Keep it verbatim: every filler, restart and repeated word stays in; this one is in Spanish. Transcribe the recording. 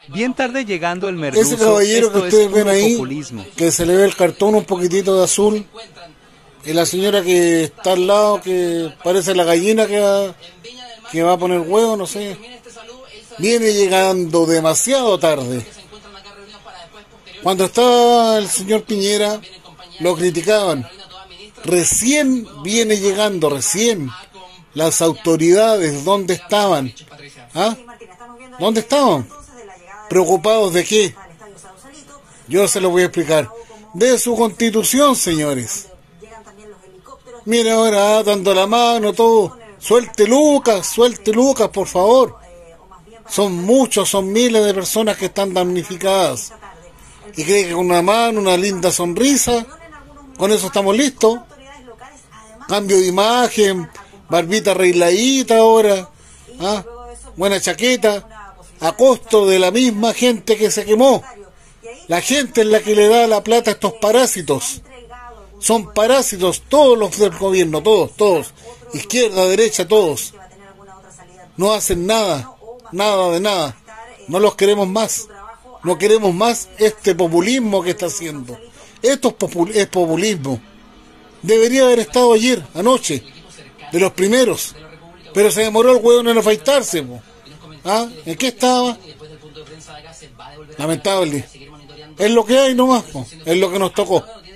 Bien tarde llegando el Ese merluzo, caballero que esto ustedes es ven puro ahí, populismo. que se le ve el cartón un poquitito de azul, y la señora que está al lado, que parece la gallina que va, que va a poner huevo, no sé, viene llegando demasiado tarde. Cuando estaba el señor Piñera, lo criticaban. Recién viene llegando, recién. Las autoridades, ¿dónde estaban? ¿Ah? ¿Dónde estaban? ¿Preocupados de qué? Yo se lo voy a explicar. De su constitución, señores. Mire ahora, dando la mano, todo. Suelte Lucas, suelte Lucas, por favor. Son muchos, son miles de personas que están damnificadas. Y cree que con una mano, una linda sonrisa, con eso estamos listos. Cambio de imagen, barbita arregladita ahora, ¿ah? Buena chaqueta, a costo de la misma gente que se quemó. La gente es la que le da la plata a estos parásitos. Son parásitos todos los del gobierno, todos, todos. Izquierda, derecha, todos. No hacen nada, nada de nada. No los queremos más. No queremos más este populismo que está haciendo. Esto es, popul es populismo. Debería haber estado ayer, anoche, de los primeros. Pero se demoró el hueón en afeitarse. Po. ¿Ah? ¿En qué estaba? Lamentable. Es lo que hay nomás, po. Es lo que nos tocó.